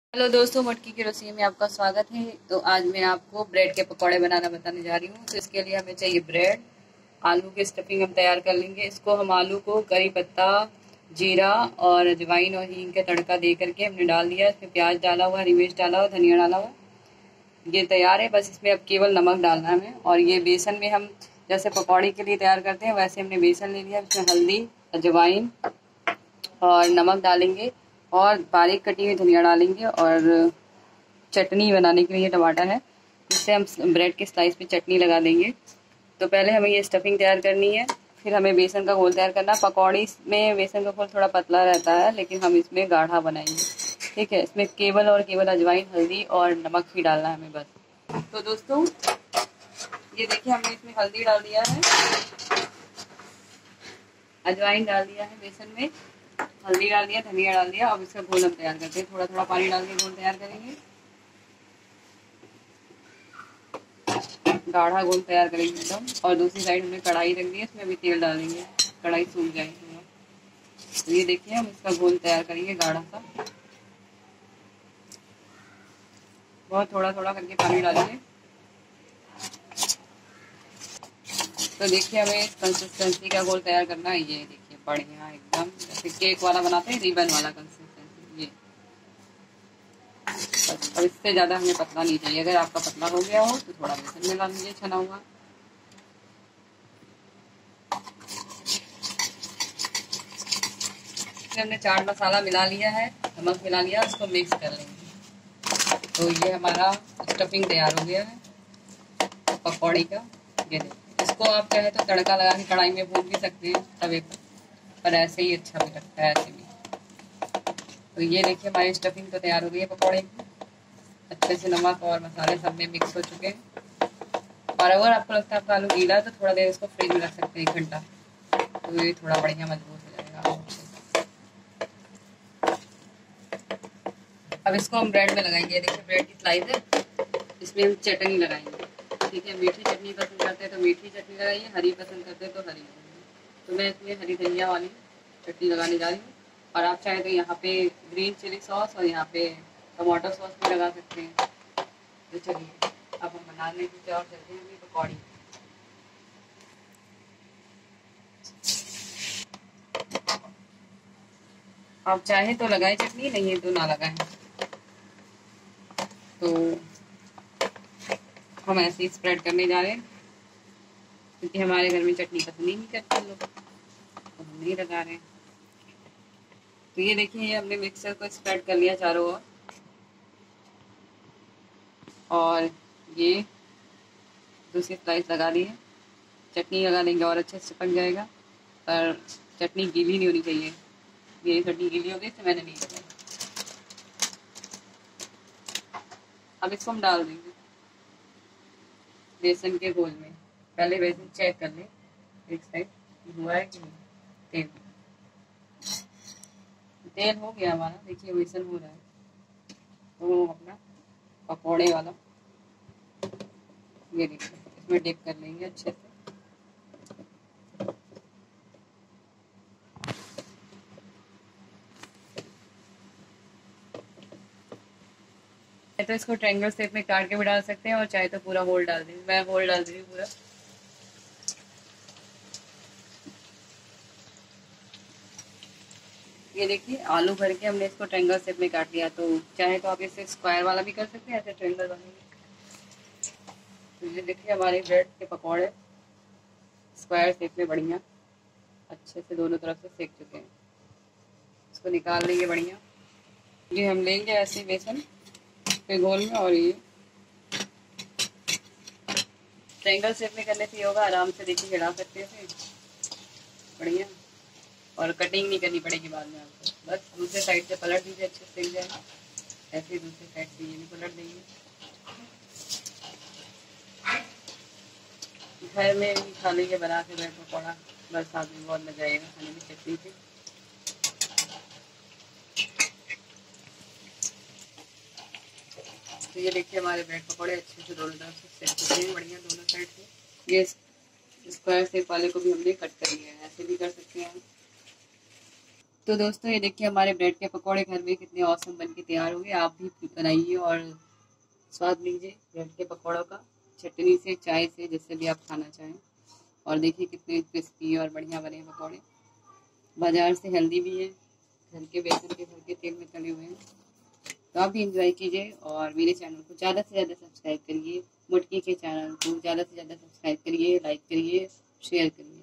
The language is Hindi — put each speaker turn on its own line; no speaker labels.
हेलो दोस्तों, मटकी की रसोई में आपका स्वागत है। तो आज मैं आपको ब्रेड के पकौड़े बनाना बताने जा रही हूँ। तो इसके लिए हमें चाहिए ब्रेड। आलू की स्टफिंग हम तैयार कर लेंगे। इसको हम आलू को करी पत्ता, जीरा और अजवाइन और हींग के तड़का दे करके हमने डाल दिया। इसमें प्याज डाला हुआ, हरी मिर्च डाला हुआ, धनिया डाला हुआ। ये तैयार है। बस इसमें अब केवल नमक डालना है। और ये बेसन में हम जैसे पकौड़े के लिए तैयार करते हैं वैसे हमने बेसन ले लिया। इसमें हल्दी, अजवाइन और नमक डालेंगे और बारीक कटी हुई धनिया डालेंगे और चटनी बनाने के लिए टमाटर है, जिससे हम ब्रेड के स्लाइस पे चटनी लगा देंगे। तो पहले हमें ये स्टफिंग तैयार करनी है, फिर हमें बेसन का घोल तैयार करना। पकौड़ी में बेसन का घोल थोड़ा पतला रहता है, लेकिन हम इसमें गाढ़ा बनाएंगे। ठीक है, इसमें केवल और केवल अजवाइन, हल्दी और नमक ही डालना है हमें बस। तो दोस्तों ये देखिए, हमने इसमें हल्दी डाल दिया है, अजवाइन डाल दिया है बेसन में, हल्दी डाल दिया, धनिया डाल दिया। अब इसका घोल हम तैयार करते हैं। थोड़ा थोड़ा पानी डाल के घोल तैयार करेंगे, गाढ़ा घोल तैयार करेंगे एकदम। और दूसरी साइड हमने कढ़ाई रख दी है, इसमें अभी तेल डालेंगे, कढ़ाई सूख जाएगी। तो ये देखिए, हम इसका घोल तैयार करेंगे गाढ़ा सा। बहुत थोड़ा थोड़ा करके पानी डालेंगे। तो देखिए, हमें इस कंसिस्टेंसी का घोल तैयार करना है। ये देखिए, बढ़िया एकदम जैसे केक वाला बनाते हैं, रिबन वाला कंसिस्टेंसी ये। बस, और इससे ज़्यादा हमें पतला नहीं चाहिए। अगर आपका पतला हो गया हो तो थोड़ा बेसन मिला लीजिए, छना हुआ। हमने चाट मसाला मिला लिया है, नमक मिला लिया, उसको मिक्स कर लेंगे। तो ये हमारा स्टफिंग तैयार हो गया है पकौड़ी का। ये देखिए, इसको आप चाहे तो तड़का लगा के कढ़ाई में भून भी सकते हैं तवे पर ऐसे ही अच्छा भी लगता है, ऐसे भी। तो ये देखिए, हमारी स्टफिंग तो तैयार हो गई है पकौड़े की। अच्छे से नमक और मसाले सब में मिक्स हो चुके हैं। और अगर आपको लगता है आपका आलू गीला है तो थोड़ा देर इसको फ्रिज में रख सकते हैं, 1 घंटा। तो ये थोड़ा बढ़िया मजबूत हो जाएगा। अब इसको हम ब्रेड में लगाएंगे। देखिए, ब्रेड की स्लाइस है, इसमें हम चटनी लगाएंगे। ठीक है, मीठी चटनी पसंद करते हैं तो मीठी चटनी लगाइए, हरी पसंद करते हैं तो हरी लगाइए। तो मैं इसमें हरी धनिया वाली चटनी लगाने जा रही हूँ। और आप चाहे तो यहाँ पे ग्रीन चिली सॉस और यहाँ पे टमाटो सॉस भी लगा सकते हैं। तो चलिए, अब हम बनाने की और चलते हैं अपनी पकौड़ी। आप चाहे तो लगाएं चटनी, नहीं है तो ना लगाएं। तो हम ऐसे ही स्प्रेड करने जा रहे हैं, क्योंकि हमारे घर में चटनी पसंद ही नहीं करते लोग, तो हम नहीं लगा रहे हैं। तो ये देखिए, ये हमने मिक्सर को स्प्रेड कर लिया चारों ओर। और ये दूसरी स्लाइस लगा दी है। चटनी लगा देंगे और अच्छे से पक जाएगा। पर चटनी गीली नहीं होनी चाहिए। मेरी चटनी गीली हो गई तो मैंने नहीं लगाई। अब इसको हम डाल देंगे बेसन के घोल में। पहले बेसन चेक कर ले एक साइड हुआ है कि नहीं। तेल तेल हो गया हमारा, देखिए बेसन हो रहा है। तो हम अपना पकौड़े वाला ये देखिए, इसमें डिप कर लेंगे अच्छे से। तो इसको ट्रायंगल शेप में काट के भी डाल सकते हैं और चाहे तो पूरा होल डाल दें। मैं होल डाल दी पूरा। ये देखिए, आलू भर के हमने इसको ट्रायंगल शेप में काट लिया। तो चाहे तो आप इसे स्क्वायर वाला भी कर सकते हैं, ऐसे ट्रायंगल वाला। तो ये देखिए, हमारे ब्रेड के पकौड़े स्क्वायर शेप में बढ़िया अच्छे से दोनों तरफ से सेक चुके हैं। इसको निकाल लेंगे बढ़िया। ये हम लेंगे ऐसे बेसन के घोल में, और ये ट्रायंगल शेप में करने से होगा, आराम से देखिए हिला सकते हैं बढ़िया। और कटिंग नहीं करनी पड़ेगी बाद में आपको। बस दूसरे साइड से पलट दीजिए, अच्छे से सेक जाएगा। ऐसे ही दूसरी साइड से ये भी पलट देंगे। घर में भी खा लेंगे बना के ब्रेड पकौड़ा, बरसात में बहुत मजा आएगा खाने में चटनी से। तो ये देखिए, हमारे ब्रेड पकौड़े अच्छे से दोनों तरफ से सेक चुके हैं बढ़िया, दोनों साइड से। ये स्क्वायर शेप वाले को भी हमने कट कर लिया है, ऐसे भी कर सकते हैं। तो दोस्तों ये देखिए हमारे ब्रेड के पकौड़े घर में कितने औसम बन के तैयार हो गए। आप भी बनाइए और स्वाद लीजिए ब्रेड के पकौड़ों का, चटनी से, चाय से, जिससे भी आप खाना चाहें। और देखिए कितने क्रिस्पी और बढ़िया बने पकौड़े। बाजार से हेल्दी भी है, घर के बेसन के, घर के तेल में तले हुए हैं। तो आप भी इंजॉय कीजिए और मेरे चैनल को ज़्यादा से ज़्यादा सब्सक्राइब करिए। मुटकी के चैनल को ज़्यादा से ज़्यादा सब्सक्राइब करिए, लाइक करिए, शेयर करिए।